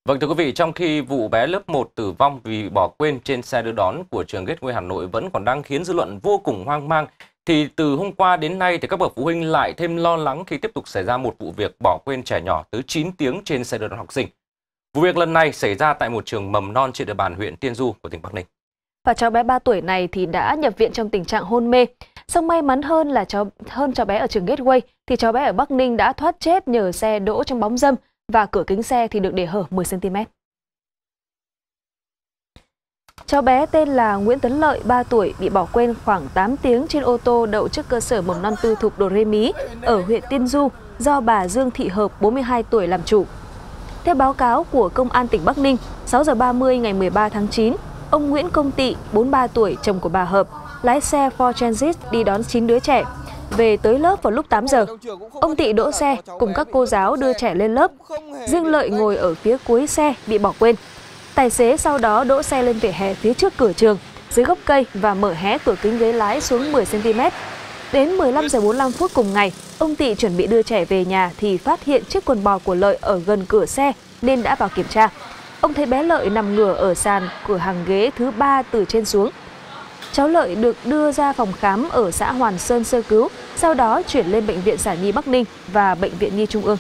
Vâng, thưa quý vị, trong khi vụ bé lớp 1 tử vong vì bỏ quên trên xe đưa đón của trường Gateway Hà Nội vẫn còn đang khiến dư luận vô cùng hoang mang, thì từ hôm qua đến nay thì các bậc phụ huynh lại thêm lo lắng khi tiếp tục xảy ra một vụ việc bỏ quên trẻ nhỏ tới 9 tiếng trên xe đưa đón học sinh. Vụ việc lần này xảy ra tại một trường mầm non trên địa bàn huyện Tiên Du của tỉnh Bắc Ninh. Và cháu bé 3 tuổi này thì đã nhập viện trong tình trạng hôn mê. Song may mắn hơn cháu bé ở trường Gateway thì cháu bé ở Bắc Ninh đã thoát chết nhờ xe đỗ trong bóng râm và cửa kính xe thì được để hở 10 cm. Cháu bé tên là Nguyễn Tấn Lợi, 3 tuổi, bị bỏ quên khoảng 8 tiếng trên ô tô đậu trước cơ sở mầm non tư thục Đồ Rê Mí ở huyện Tiên Du do bà Dương Thị Hợp, 42 tuổi làm chủ. Theo báo cáo của Công an tỉnh Bắc Ninh, 6 giờ 30 ngày 13 tháng 9, ông Nguyễn Công Tị, 43 tuổi, chồng của bà Hợp, lái xe Ford Transit đi đón 9 đứa trẻ. Về tới lớp vào lúc 8 giờ, ông Tị đỗ xe cùng các cô giáo đưa trẻ lên lớp. Riêng Lợi ngồi ở phía cuối xe bị bỏ quên. Tài xế sau đó đỗ xe lên vỉa hè phía trước cửa trường, dưới gốc cây và mở hé cửa kính ghế lái xuống 10 cm. Đến 15 giờ 45 phút cùng ngày, ông Tị chuẩn bị đưa trẻ về nhà thì phát hiện chiếc quần bò của Lợi ở gần cửa xe nên đã vào kiểm tra. Ông thấy bé Lợi nằm ngửa ở sàn cửa hàng ghế thứ 3 từ trên xuống. Cháu Lợi được đưa ra phòng khám ở xã Hoàn Sơn sơ cứu, sau đó chuyển lên Bệnh viện Sản Nhi Bắc Ninh và Bệnh viện Nhi Trung ương.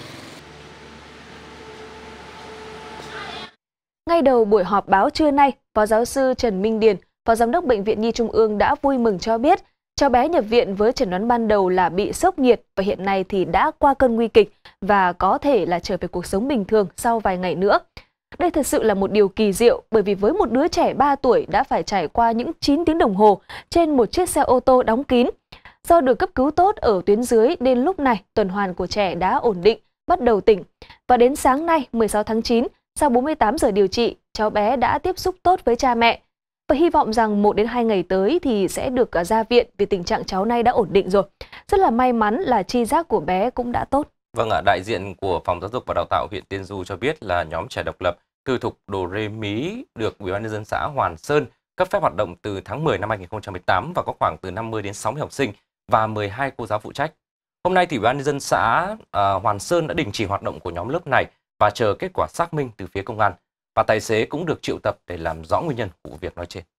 Ngay đầu buổi họp báo trưa nay, Phó giáo sư Trần Minh Điền, Phó Giám đốc Bệnh viện Nhi Trung ương đã vui mừng cho biết cháu bé nhập viện với chẩn đoán ban đầu là bị sốc nhiệt và hiện nay thì đã qua cơn nguy kịch và có thể là trở về cuộc sống bình thường sau vài ngày nữa. Đây thật sự là một điều kỳ diệu bởi vì với một đứa trẻ 3 tuổi đã phải trải qua những 9 tiếng đồng hồ trên một chiếc xe ô tô đóng kín. Do được cấp cứu tốt ở tuyến dưới nên lúc này tuần hoàn của trẻ đã ổn định, bắt đầu tỉnh. Và đến sáng nay 16 tháng 9, sau 48 giờ điều trị, cháu bé đã tiếp xúc tốt với cha mẹ. Và hy vọng rằng 1 đến 2 ngày tới thì sẽ được ra viện vì tình trạng cháu nay đã ổn định rồi. Rất là may mắn là tri giác của bé cũng đã tốt. Vâng ạ, đại diện của Phòng Giáo dục và Đào tạo huyện Tiên Du cho biết là nhóm trẻ độc lập tư thục Đồ Rê Mí được Ủy ban nhân dân xã Hoàn Sơn cấp phép hoạt động từ tháng 10 năm 2018 và có khoảng từ 50 đến 60 học sinh và 12 cô giáo phụ trách. Hôm nay thì Ủy ban nhân dân xã Hoàn Sơn đã đình chỉ hoạt động của nhóm lớp này và chờ kết quả xác minh từ phía công an, và tài xế cũng được triệu tập để làm rõ nguyên nhân của vụ việc nói trên.